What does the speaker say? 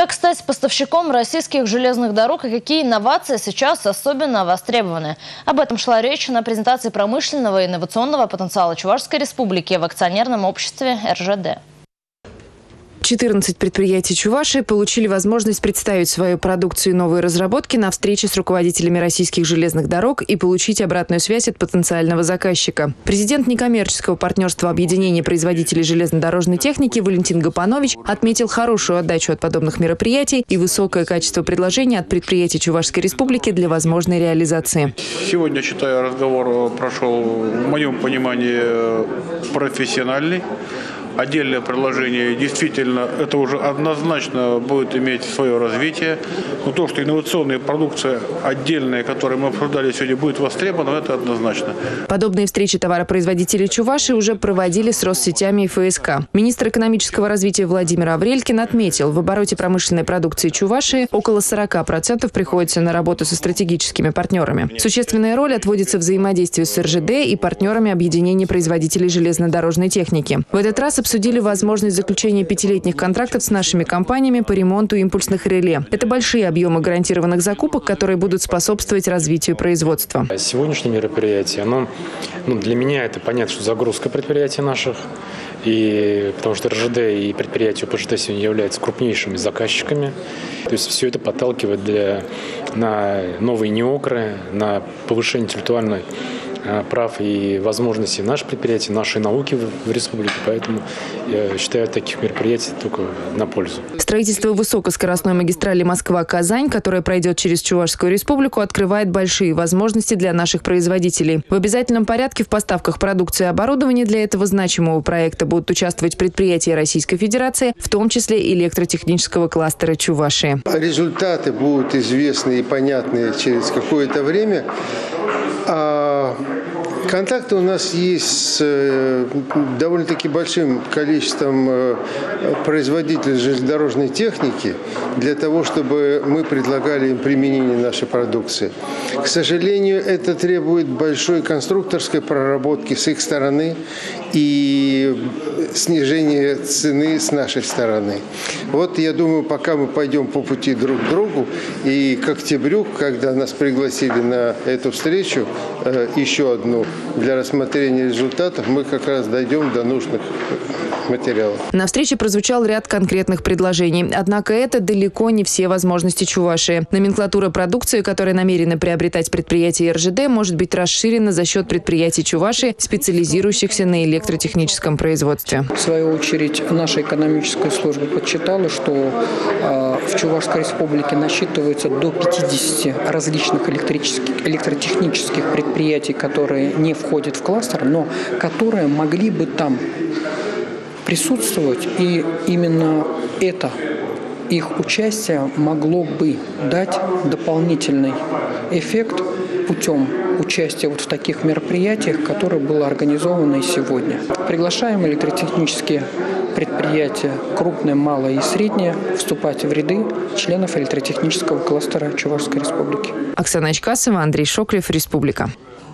Как стать поставщиком российских железных дорог и какие инновации сейчас особенно востребованы? Об этом шла речь на презентации промышленного и инновационного потенциала Чувашской Республики в акционерном обществе РЖД. 14 предприятий Чувашии получили возможность представить свою продукцию и новые разработки на встрече с руководителями российских железных дорог и получить обратную связь от потенциального заказчика. Президент некоммерческого партнерства объединения производителей железнодорожной техники Валентин Гапанович отметил хорошую отдачу от подобных мероприятий и высокое качество предложений от предприятий Чувашской Республики для возможной реализации. Сегодня, считаю, разговор прошел, в моем понимании, профессиональный. Отдельное предложение действительно это уже однозначно будет иметь свое развитие. Но то, что инновационная продукция отдельная, которую мы обсуждали сегодня, будет востребована, это однозначно. Подобные встречи товаропроизводителей Чувашии уже проводили с Россетями и ФСК. Министр экономического развития Владимир Аврелькин отметил, в обороте промышленной продукции Чувашии около 40% приходится на работу со стратегическими партнерами. Существенная роль отводится взаимодействию с РЖД и партнерами объединения производителей железнодорожной техники. В этот раз обсудили возможность заключения 5-летних контрактов с нашими компаниями по ремонту импульсных реле. Это большие объемы гарантированных закупок, которые будут способствовать развитию производства. Сегодняшнее мероприятие, для меня это понятно, что загрузка предприятий наших. Потому что РЖД и предприятия УПЖТ сегодня являются крупнейшими заказчиками. То есть все это подталкивает на новые неокры, на повышение интеллектуальных прав и возможностей наших предприятий, нашей науки в республике. Поэтому я считаю таких мероприятий только на пользу. Строительство высокоскоростной магистрали Москва-Казань, которая пройдет через Чувашскую Республику, открывает большие возможности для наших производителей. В обязательном порядке в поставках продукции и оборудования для этого значимого проекта будут участвовать предприятия Российской Федерации, в том числе электротехнического кластера Чувашии. Результаты будут известны и понятны через какое-то время. Контакты у нас есть с довольно-таки большим количеством производителей железнодорожной техники для того, чтобы мы предлагали им применение нашей продукции. К сожалению, это требует большой конструкторской проработки с их стороны и снижения цены с нашей стороны. Вот я думаю, пока мы пойдем по пути друг к другу, и к октябрю, когда нас пригласили на эту встречу, еще одну, для рассмотрения результатов, мы как раз дойдем до нужных материалов. На встрече прозвучал ряд конкретных предложений. Однако это далеко не все возможности Чувашии. Номенклатура продукции, которую намерены приобретать предприятия РЖД, может быть расширена за счет предприятий Чувашии, специализирующихся на электротехническом производстве. В свою очередь, наша экономическая служба подсчитала, что в Чувашской Республике насчитывается до 50 различных электротехнических предприятий, которые не входят в кластер, но которые могли бы там присутствовать, и именно это их участие могло бы дать дополнительный эффект путем участия в таких мероприятиях, которые были организованы сегодня. Приглашаем электротехнические предприятия, крупные, малые и средние, вступать в ряды членов электротехнического кластера Чувашской Республики. Оксана Ачкасова, Андрей Шоклев, Республика.